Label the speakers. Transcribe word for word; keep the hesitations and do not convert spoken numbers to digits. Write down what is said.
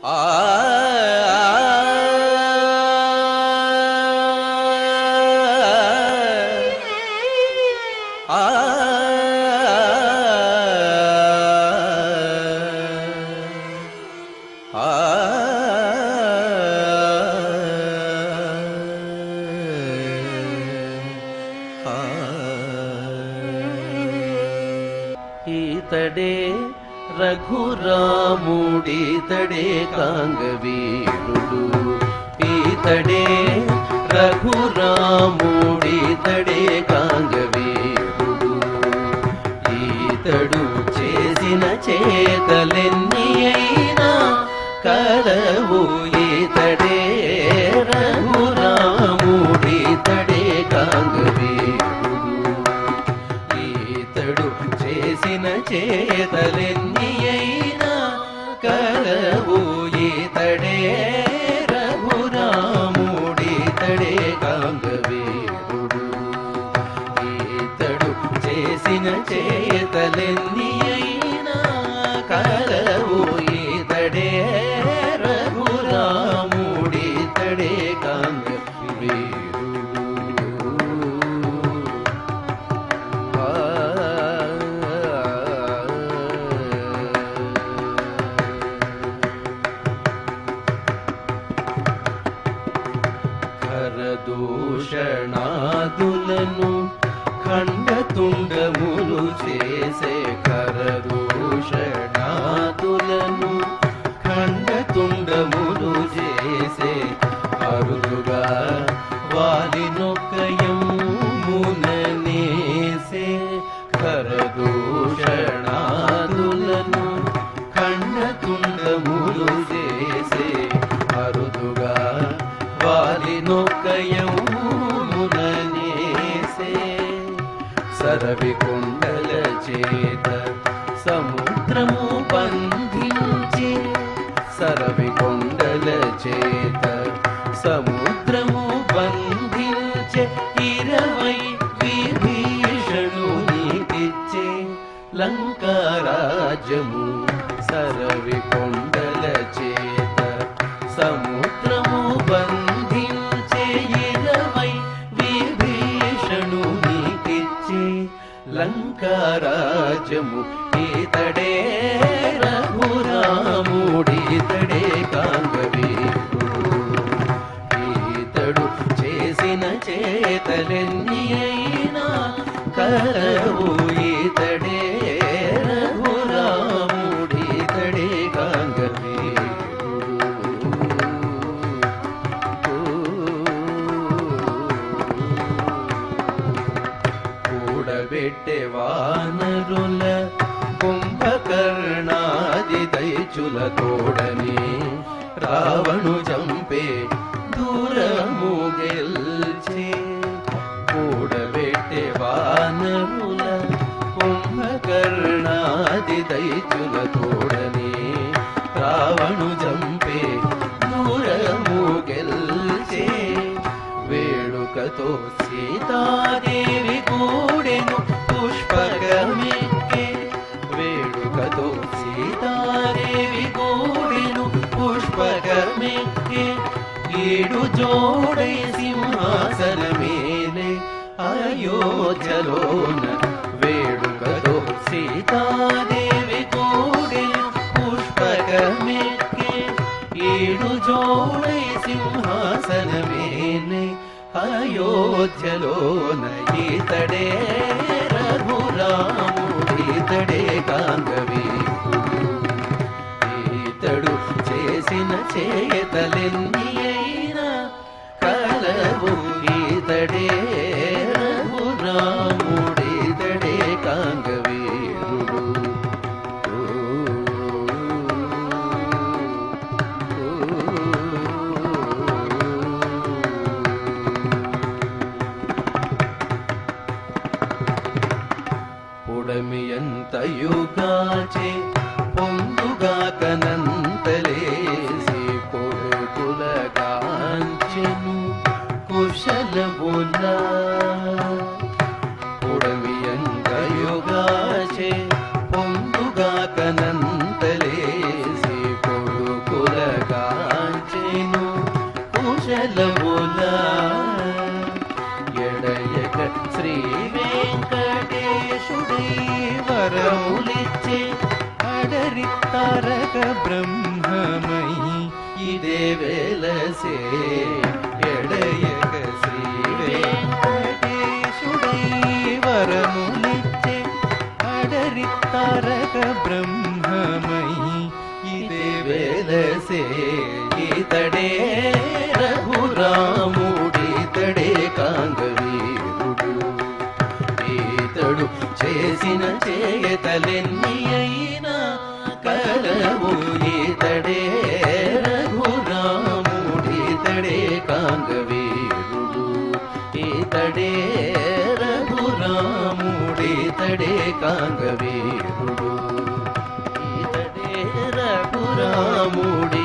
Speaker 1: ఆ ఈతడే రఘురాముడితడే కాంగవీరుడు, ఈతడే రఘురాముడితడే కాంగవీరుడు. ఈతడు చేసిన చేతలెన్ని అయినా కలవు, ఈతడే రఘురాముడితడే కాంగవీరుడు. ఈతడు చేసిన చేతలెన్ని అయినా కలవు, ఈతడే రఘురాముడితడే కాంగవీరుడు. ఈతడు చేసిన చేతలెన్ని అయినా కలవు, ఈతడే రఘురాముడితడే కాంగవీరుడు. దూషణాదులను ఖండతుండములు చేసే, కరదూషణాదులను ఖండతుండములు చేసే, అరుదుగా వాలినొక్కయముననేసే. కరదూషణాదులను ఖండతుండములు చేసే, అరుదుగా వాలినొక్కయముననేసే. సరవి కొండల చేత సముద్రము బంధించి, సరవి కొండల చేత సముద్రము బంధించే, ఇరవై విభీషణునికిచ్చే లంకారాజ్యము. సరవి కొండల చేత సముద్రము బంధించే, ఇరవై విభీషణునికిచ్చే లంకారాజ్యము. ఈతడే రఘురాముడితడే కాంగవీరుడు. ఈతడు చేసిన చేతలెన్ని అయినా కలవు, ఈతడే రఘురాముడితడే కాంగవీరుడు. కూడబెట్టే వానరుల కుంభకర్ణాది దైత్యుల తోడని, రావణు చంపే దూరము గెల్చే. కూడబెట్టే వానరుల కుంభకర్ణాది దైత్యుల తోడని, రావణు చంపే దూరము గెల్చే. వేడుకతో సీతాదేవి కూడెను పుష్పకమెక్కే, వేడుకతో సీతాదేవి కూడెను పుష్పకమెక్కే. ఏడు జోడై సింహాసనమేలే అయోధ్యలోన, వేడుకతో సీతాదేవి కూడెను పుష్పకమెక్కే. ఏడు జోడై సింహాసనమేలే అయోధ్యలోన, ఈతడే రఘురాముడితడే కాంగవీరుడు. ఈతడు చేసిన చేతలెన్ని అయినా కలవు, ఈతడే రఘురాముడితడే కాంగవీరుడు. పొడమియంతయుగాచే పొందుగాకనంతలేసి, పొడుకుల కాంచెను కుశ వెలసే ఎడయగ శ్రీ వెంకటేశుడై వరములిచ్చే అడరి తారక బ్రహ్మమై ఇదే వెలసే ఇతడే రఘురాముడితడే కాంగవీరుడు ఈతడు చేసిన చేయతలెన్ని అయినా కలవు ఈతడే రఘురాముడితడే కాంగవీరుడు ఈతడే రఘురాముడితడే కాంగవీరుడు ఈతడే రఘురాముడి